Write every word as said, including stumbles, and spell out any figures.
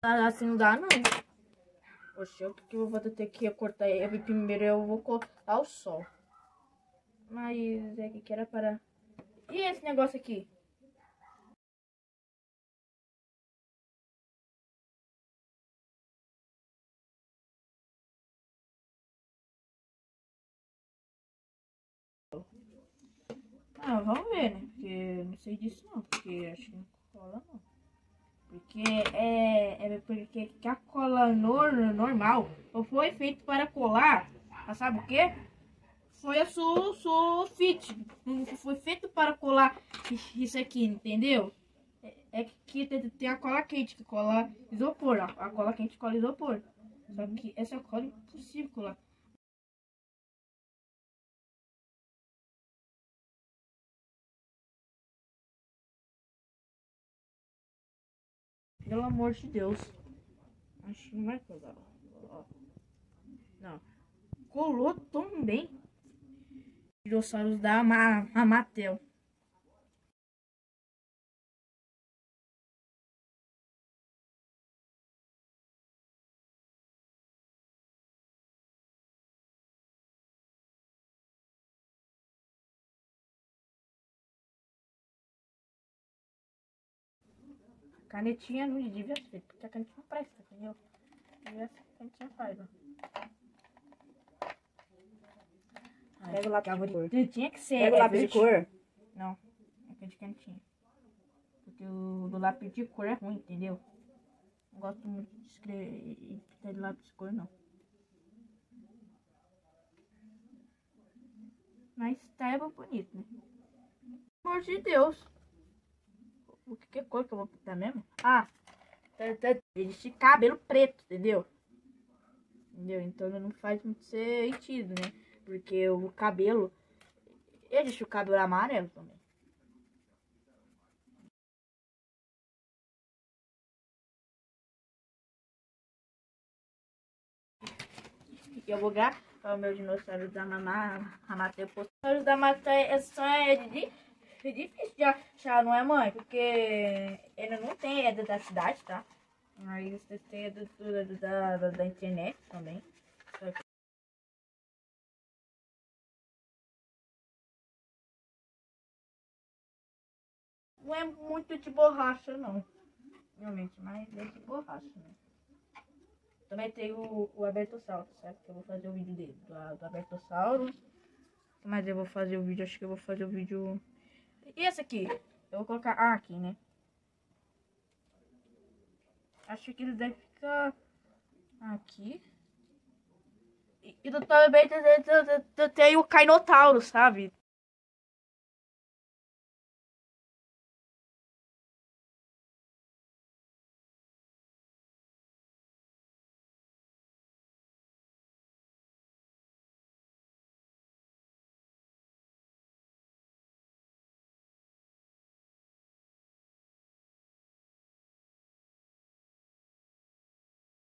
Assim não dá, não. Poxa, o que eu vou ter que cortar? Eu, primeiro eu vou cortar o sol. Mas é que era para... E esse negócio aqui? Ah, vamos ver, né? Porque eu não sei disso não. Porque acho que não cola não. Porque é, é porque a cola nor, normal não foi feito para colar. Mas sabe o que? Foi a su, sulfite. Não foi feito para colar isso aqui, entendeu? É, é que tem, tem a cola quente que cola isopor. A, a cola quente cola isopor. Só que essa cola é impossível colar. Pelo amor de Deus. Acho que não vai colar. Não. Colou tão bem. Dinossauros da Amatel. Canetinha não devia ser, porque a canetinha não presta, entendeu? E essa canetinha faz, ó. Pega o lápis de cor. Tinha que ser. Pega o lápis de cor. Não, é de canetinha. Porque o do lápis de cor é ruim, entendeu? Não gosto muito de escrever de lápis de cor, não. Mas tá é bonito, né? Pelo amor de Deus. O que é cor que eu vou pintar mesmo? Ah, ele tinha cabelo preto, entendeu? Entendeu? Então não faz muito sentido, né? Porque o cabelo, ele deixa o cabelo amarelo também. Eu vou gravar o meu dinossauro da mamá, a Mateu. O dinossauro da Mateu é só é de, é difícil de achar, não é, mãe? Porque ele não tem, é da cidade, tá? Aí você tem do, do, da, da, da internet também. Não é muito de borracha, não. Realmente, mas é de borracha, né? Também tem o, o Abertossauro, certo? Que eu vou fazer o vídeo dele, do, do Abertossauro. Mas eu vou fazer o vídeo, acho que eu vou fazer o vídeo... E esse aqui? Eu vou colocar ah, aqui, né? Acho que ele deve ficar aqui. E, e do também tem o Cainotauro, sabe?